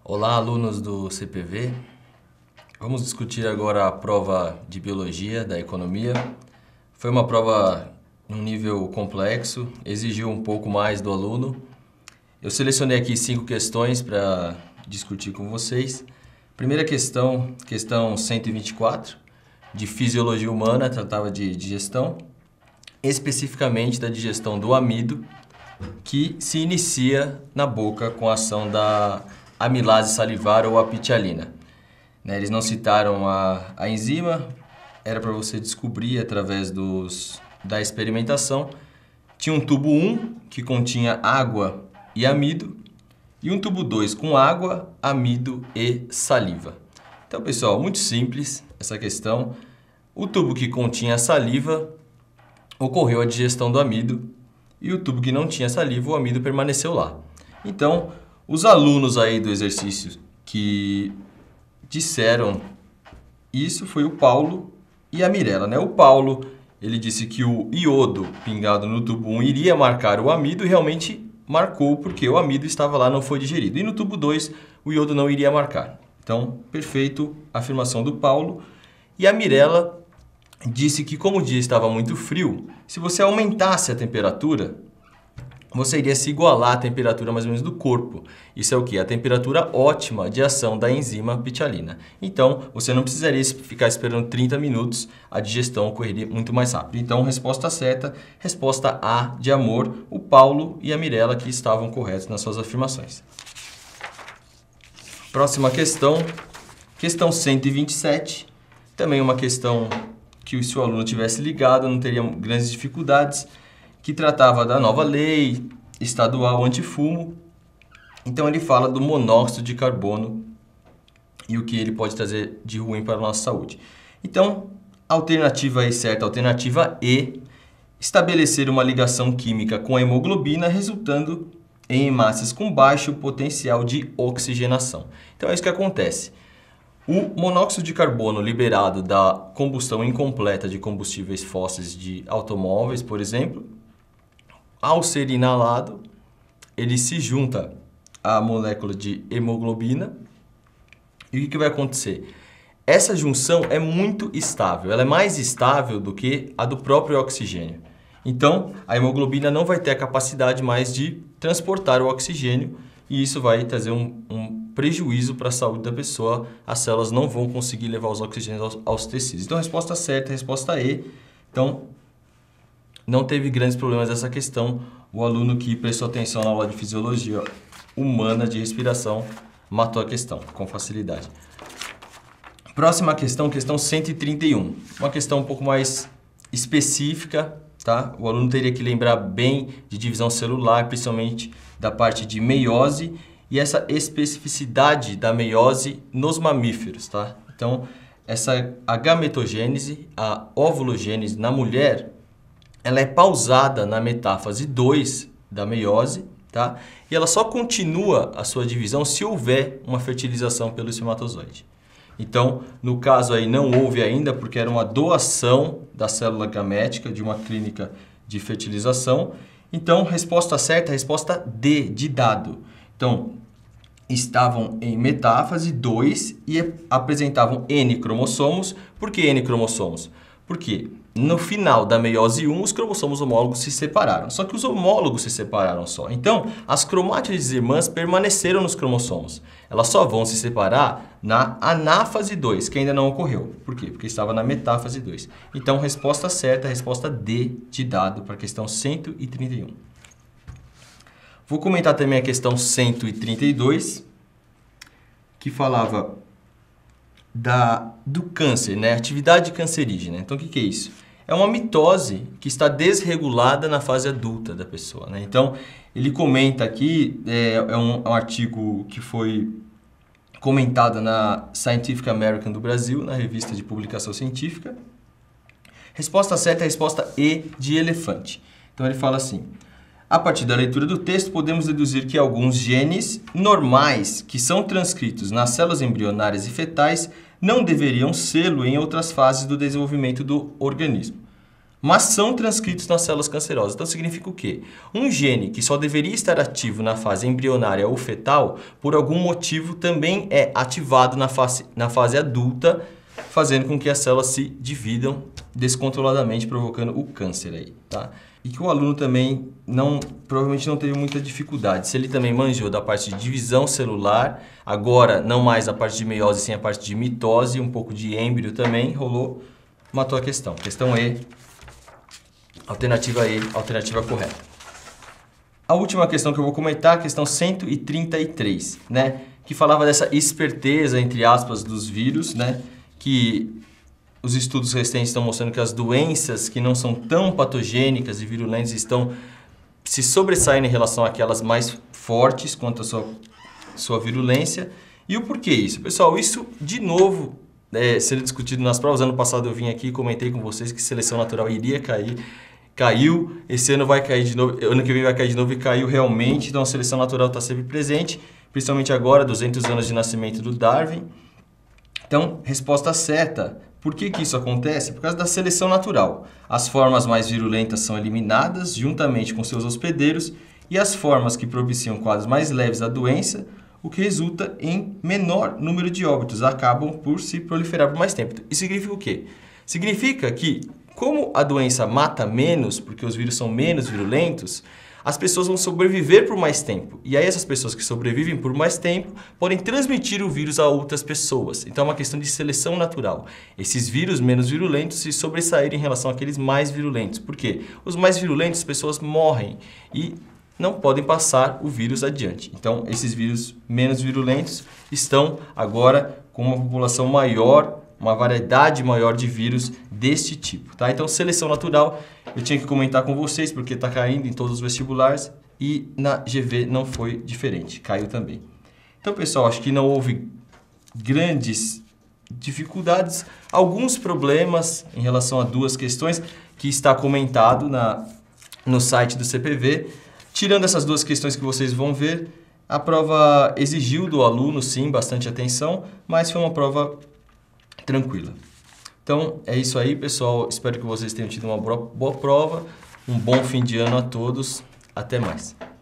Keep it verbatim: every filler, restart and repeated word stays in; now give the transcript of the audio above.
Olá, alunos do C P V. Vamos discutir agora a prova de Biologia da Economia. Foi uma prova num nível complexo, exigiu um pouco mais do aluno. Eu selecionei aqui cinco questões para discutir com vocês. Primeira questão, questão cento e vinte e quatro, de Fisiologia Humana, tratava de digestão, especificamente da digestão do amido, que se inicia na boca com a ação da amilase salivar ou apitialina. Né, eles não citaram a, a enzima, era para você descobrir através dos, da experimentação. Tinha um tubo um, que continha água e amido, e um tubo dois com água, amido e saliva. Então, pessoal, muito simples essa questão. O tubo que continha saliva ocorreu a digestão do amido, e o tubo que não tinha saliva, o amido permaneceu lá. Então, os alunos aí do exercício que disseram isso foi o Paulo e a Mirella, né? O Paulo, ele disse que o iodo pingado no tubo um iria marcar o amido e realmente marcou porque o amido estava lá, não foi digerido. E no tubo dois, o iodo não iria marcar. Então, perfeito a afirmação do Paulo. E a Mirella disse que como o dia estava muito frio, se você aumentasse a temperatura, você iria se igualar à temperatura mais ou menos do corpo. Isso é o quê? A temperatura ótima de ação da enzima apitialina. Então, você não precisaria ficar esperando trinta minutos, a digestão ocorreria muito mais rápido. Então, resposta certa, resposta A de amor, o Paulo e a Mirella que estavam corretos nas suas afirmações. Próxima questão, questão cento e vinte e sete, também uma questão que se o aluno tivesse ligado não teria grandes dificuldades, que tratava da nova lei estadual antifumo. Então ele fala do monóxido de carbono e o que ele pode trazer de ruim para a nossa saúde. Então, alternativa aí certa, alternativa E, estabelecer uma ligação química com a hemoglobina, resultando em hemácias com baixo potencial de oxigenação. Então é isso que acontece. O monóxido de carbono liberado da combustão incompleta de combustíveis fósseis de automóveis, por exemplo, ao ser inalado, ele se junta à molécula de hemoglobina. E o que vai acontecer? Essa junção é muito estável, ela é mais estável do que a do próprio oxigênio. Então, a hemoglobina não vai ter a capacidade mais de transportar o oxigênio e isso vai trazer um, um prejuízo para a saúde da pessoa. As células não vão conseguir levar os oxigênios aos, aos tecidos. Então, a resposta certa, a resposta E. Então, não teve grandes problemas nessa questão. O aluno que prestou atenção na aula de fisiologia humana de respiração matou a questão com facilidade. Próxima questão, questão cento e trinta e um. Uma questão um pouco mais específica, tá? O aluno teria que lembrar bem de divisão celular, principalmente da parte de meiose e essa especificidade da meiose nos mamíferos, tá? Então, essa a gametogênese, a ovulogênese na mulher, ela é pausada na metáfase dois da meiose, tá? E ela só continua a sua divisão se houver uma fertilização pelo espermatozoide. Então, no caso aí não houve ainda, porque era uma doação da célula gamética de uma clínica de fertilização. Então, resposta certa, resposta D, de dado. Então, estavam em metáfase dois e apresentavam N cromossomos. Por que N cromossomos? Porque no final da meiose um, os cromossomos homólogos se separaram. Só que os homólogos se separaram só. Então, as cromátides irmãs permaneceram nos cromossomos. Elas só vão se separar na anáfase dois, que ainda não ocorreu. Por quê? Porque estava na metáfase dois. Então, resposta certa, resposta D de dado para a questão cento e trinta e um. Vou comentar também a questão cento e trinta e dois, que falava Da, do câncer, né? Atividade cancerígena. Então, o que, que é isso? É uma mitose que está desregulada na fase adulta da pessoa, né? Então, ele comenta aqui, é, é um, um artigo que foi comentado na Scientific American do Brasil, na revista de publicação científica. Resposta certa é a resposta E de elefante. Então, ele fala assim: a partir da leitura do texto, podemos deduzir que alguns genes normais que são transcritos nas células embrionárias e fetais não deveriam sê-lo em outras fases do desenvolvimento do organismo. mas são transcritos nas células cancerosas. Então significa o quê? Um gene que só deveria estar ativo na fase embrionária ou fetal, por algum motivo também é ativado na fase, na fase adulta, fazendo com que as células se dividam descontroladamente, provocando o câncer aí, tá? E que o aluno também não, provavelmente não teve muita dificuldade. Se ele também manjou da parte de divisão celular, agora não mais a parte de meiose, sim a parte de mitose, um pouco de êmbrio também, rolou, matou a questão. Questão E, alternativa E, alternativa correta. A última questão que eu vou comentar, a questão cento e trinta e três, né? Que falava dessa esperteza, entre aspas, dos vírus, né? Que os estudos recentes estão mostrando que as doenças que não são tão patogênicas e virulentas estão se sobressaindo em relação àquelas mais fortes quanto à sua, sua virulência. E o porquê isso? Pessoal, isso de novo é, sendo discutido nas provas. Ano passado eu vim aqui e comentei com vocês que seleção natural iria cair. Caiu, esse ano vai cair de novo, ano que vem vai cair de novo e caiu realmente. Então a seleção natural está sempre presente, principalmente agora, duzentos anos de nascimento do Darwin. Então, resposta certa. Por que que isso acontece? Por causa da seleção natural. As formas mais virulentas são eliminadas juntamente com seus hospedeiros e as formas que propiciam quadros mais leves da doença, o que resulta em menor número de óbitos, acabam por se proliferar por mais tempo. Isso significa o quê? Significa que, como a doença mata menos, porque os vírus são menos virulentos, as pessoas vão sobreviver por mais tempo. E aí essas pessoas que sobrevivem por mais tempo podem transmitir o vírus a outras pessoas. Então é uma questão de seleção natural. Esses vírus menos virulentos se sobressaírem em relação àqueles mais virulentos. Por quê? Os mais virulentos, as pessoas morrem e não podem passar o vírus adiante. Então esses vírus menos virulentos estão agora com uma população maior, uma variedade maior de vírus deste tipo, tá? Então, seleção natural, eu tinha que comentar com vocês, porque está caindo em todos os vestibulares e na G V não foi diferente, caiu também. Então, pessoal, acho que não houve grandes dificuldades, alguns problemas em relação a duas questões que está comentado na, no site do C P V. Tirando essas duas questões que vocês vão ver, a prova exigiu do aluno, sim, bastante atenção, mas foi uma prova tranquila. Então, é isso aí, pessoal. Espero que vocês tenham tido uma boa prova. Um bom fim de ano a todos. Até mais.